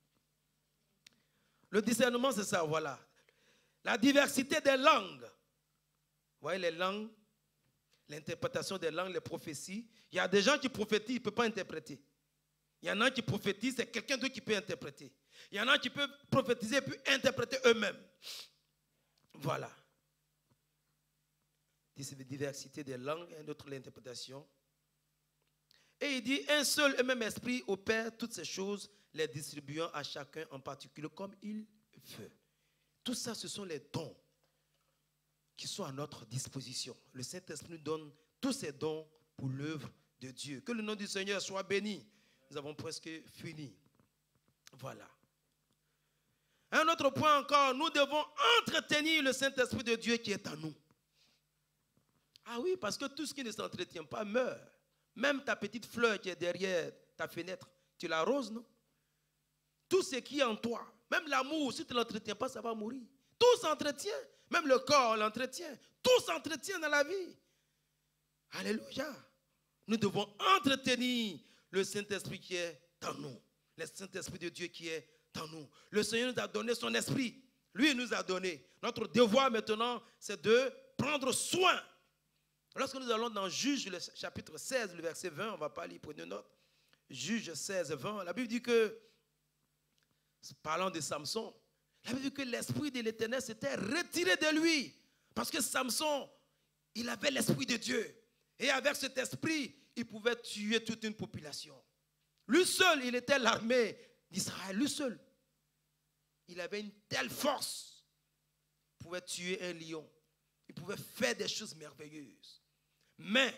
Le discernement, c'est ça, voilà. La diversité des langues. Vous voyez les langues? l'interprétation des langues, les prophéties. Il y a des gens qui prophétisent, ils ne peuvent pas interpréter. Il y en a qui prophétisent, c'est quelqu'un d'autre qui peut interpréter. Il y en a qui peuvent prophétiser et puis interpréter eux-mêmes. Voilà. C'est la diversité des langues, et d'autres l'interprétation. Et il dit, un seul et même esprit opère toutes ces choses, les distribuant à chacun en particulier comme il veut. Tout ça, ce sont les dons qui sont à notre disposition. Le Saint-Esprit nous donne tous ces dons pour l'œuvre de Dieu. Que le nom du Seigneur soit béni. Nous avons presque fini. Voilà. Un autre point encore, nous devons entretenir le Saint-Esprit de Dieu qui est en nous. Ah oui, parce que tout ce qui ne s'entretient pas meurt. Même ta petite fleur qui est derrière ta fenêtre, tu l'arroses, non? Tout ce qui est en toi, même l'amour, si tu ne l'entretiens pas, ça va mourir. Tout s'entretient. Même le corps l'entretient. Tout s'entretient dans la vie. Alléluia. Nous devons entretenir le Saint-Esprit qui est en nous. Le Saint-Esprit de Dieu qui est en nous. Le Seigneur nous a donné son esprit. Lui nous a donné. Notre devoir maintenant, c'est de prendre soin. Lorsque nous allons dans Juge, le chapitre 16, le verset 20, on ne va pas lire, prenez note. Juge 16, 20, la Bible dit que, parlant de Samson, la Bible dit que l'esprit de l'Éternel s'était retiré de lui. Parce que Samson, il avait l'esprit de Dieu. Et avec cet esprit, il pouvait tuer toute une population. Lui seul, il était l'armée d'Israël. Lui seul. Il avait une telle force. Il pouvait tuer un lion. Il pouvait faire des choses merveilleuses. Mais,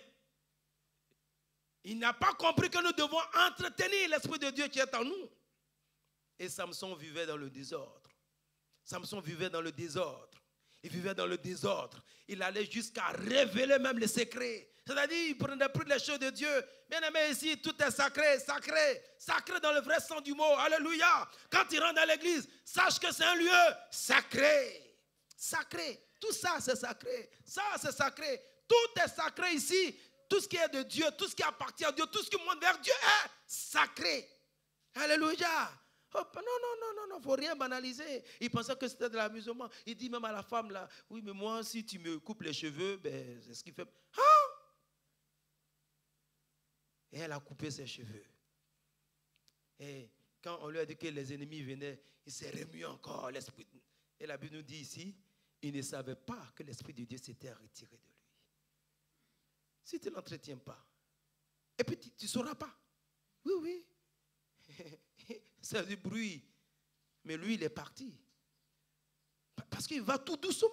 il n'a pas compris que nous devons entretenir l'esprit de Dieu qui est en nous. Et Samson vivait dans le désordre. Samson vivait dans le désordre. Il vivait dans le désordre. Il allait jusqu'à révéler même les secrets. C'est-à-dire, il ne prenait plus les choses de Dieu. Bien aimé, ici, tout est sacré, sacré. Sacré dans le vrai sens du mot. Alléluia. Quand il rentre dans l'église, sache que c'est un lieu sacré. Sacré. Tout ça, c'est sacré. Ça, c'est sacré. Tout est sacré ici. Tout ce qui est de Dieu, tout ce qui appartient à Dieu, tout ce qui monte vers Dieu est sacré. Alléluia. Oh, non, il ne faut rien banaliser. Il pensait que c'était de l'amusement. Il dit même à la femme là, oui, mais moi, si tu me coupes les cheveux, ben, c'est ce qu'il fait. Ah! Et elle a coupé ses cheveux. Et quand on lui a dit que les ennemis venaient, il s'est remué encore l'esprit. Et la Bible nous dit ici, il ne savait pas que l'esprit de Dieu s'était retiré de lui. Si tu ne l'entretiens pas, et puis tu ne sauras pas. Oui, oui. C'est du bruit. Mais lui, il est parti. Parce qu'il va tout doucement.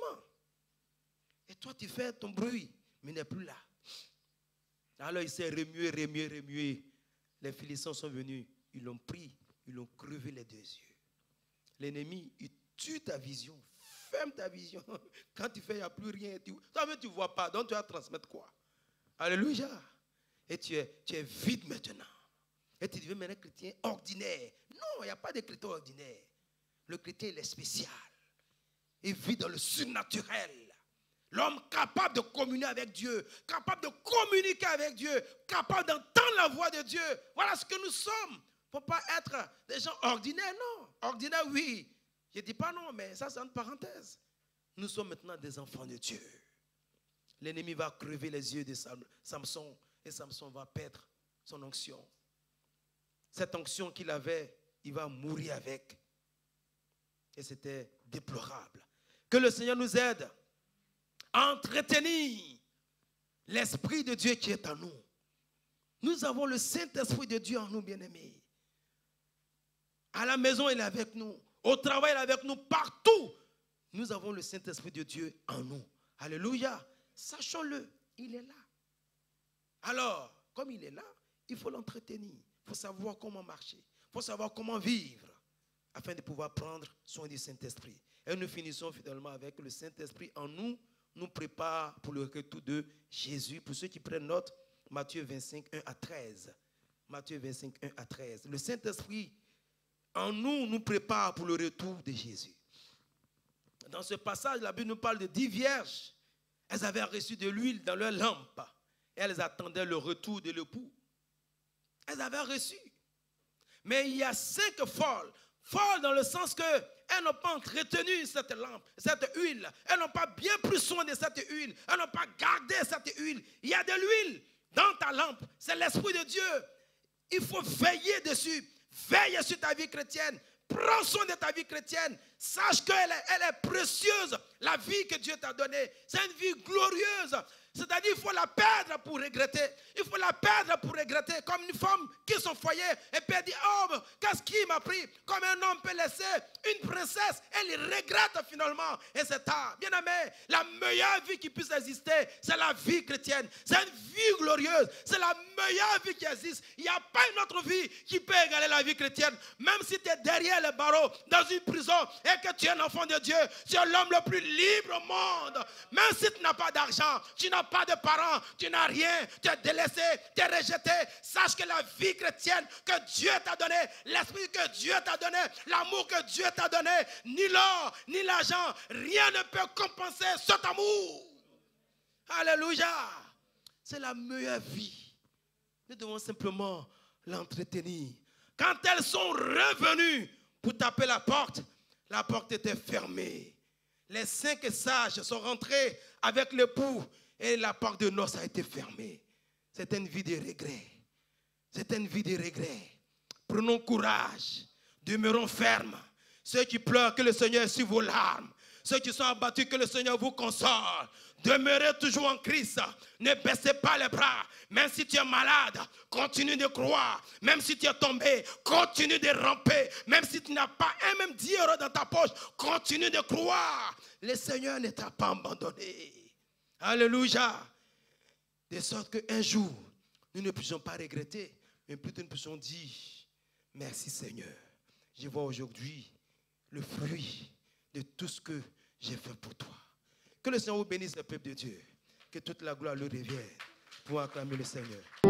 Et toi, tu fais ton bruit, mais il n'est plus là. Alors, il s'est remué. Les Philistins sont venus. Ils l'ont pris. Ils l'ont crevé les deux yeux. L'ennemi, il tue ta vision. Ferme ta vision. Quand tu fais, il n'y a plus rien. Toi-même, tu ne vois pas. Donc, tu vas transmettre quoi? Alléluia. Et tu es vide maintenant. Et tu deviens maintenant un chrétien ordinaire. Non, il n'y a pas de chrétien ordinaire. Le chrétien, il est spécial. Il vit dans le surnaturel. L'homme capable de communier avec Dieu, capable de communiquer avec Dieu, capable d'entendre la voix de Dieu. Voilà ce que nous sommes. Il ne faut pas être des gens ordinaires, non. Ordinaires, oui. Je ne dis pas non, mais ça, c'est une parenthèse. Nous sommes maintenant des enfants de Dieu. L'ennemi va crever les yeux de Samson et Samson va perdre son onction. Cette onction qu'il avait, il va mourir avec. Et c'était déplorable. Que le Seigneur nous aide à entretenir l'Esprit de Dieu qui est en nous. Nous avons le Saint-Esprit de Dieu en nous, bien-aimés. À la maison, il est avec nous. Au travail, il est avec nous. Partout, nous avons le Saint-Esprit de Dieu en nous. Alléluia. Sachons-le, il est là. Alors, comme il est là, il faut l'entretenir. Il faut savoir comment marcher. Il faut savoir comment vivre afin de pouvoir prendre soin du Saint-Esprit. Et nous finissons finalement avec le Saint-Esprit en nous, nous prépare pour le retour de Jésus. Pour ceux qui prennent note, Matthieu 25, 1 à 13. Matthieu 25, 1 à 13. Le Saint-Esprit en nous, nous prépare pour le retour de Jésus. Dans ce passage, la Bible nous parle de 10 vierges. Elles avaient reçu de l'huile dans leur lampe. Et elles attendaient le retour de l'époux. Elles avaient reçu. Mais il y a 5 folles folles dans le sens qu'elles n'ont pas entretenu cette lampe, cette huile. Elles n'ont pas bien pris soin de cette huile. Elles n'ont pas gardé cette huile. Il y a de l'huile dans ta lampe. C'est l'Esprit de Dieu. Il faut veiller dessus. Veille sur ta vie chrétienne. Prends soin de ta vie chrétienne. Sache qu'elle est précieuse. La vie que Dieu t'a donnée, c'est une vie glorieuse. C'est-à-dire qu'il faut la perdre pour regretter. Il faut la perdre pour regretter. Comme une femme qui est son foyer et puis elle dit, oh, qu'est-ce qui m'a pris? Comme un homme peut laisser une princesse, elle regrette finalement. Et c'est tard. Bien aimé, la meilleure vie qui puisse exister, c'est la vie chrétienne. C'est une vie glorieuse. C'est la meilleure vie qui existe. Il n'y a pas une autre vie qui peut égaler la vie chrétienne. Même si tu es derrière les barreaux, dans une prison, et que tu es un enfant de Dieu, tu es l'homme le plus libre au monde. Même si tu n'as pas d'argent, tu n'as pas de parents, tu n'as rien, tu es délaissé, tu es rejeté. Sache que la vie chrétienne que Dieu t'a donnée, l'esprit que Dieu t'a donné, l'amour que Dieu t'a donné, ni l'or, ni l'argent, rien ne peut compenser cet amour. Alléluia. C'est la meilleure vie. Nous devons simplement l'entretenir. Quand elles sont revenues pour taper la porte était fermée. Les 5 sages sont rentrés avec l'époux et la porte de noces a été fermée. C'est une vie de regret. C'est une vie de regret. Prenons courage. Demeurons fermes. Ceux qui pleurent, que le Seigneur essuie vos larmes. Ceux qui sont abattus, que le Seigneur vous console. Demeurez toujours en Christ. Ne baissez pas les bras. Même si tu es malade, continue de croire. Même si tu es tombé, continue de ramper. Même si tu n'as pas un même 10 € dans ta poche, continue de croire. Le Seigneur ne t'a pas abandonné. Alléluia. De sorte qu'un jour, nous ne puissions pas regretter, mais plutôt nous puissions dire, merci Seigneur. Je vois aujourd'hui le fruit de tout ce que j'ai fait pour toi. Que le Seigneur vous bénisse, le peuple de Dieu. Que toute la gloire lui revienne pour acclamer le Seigneur.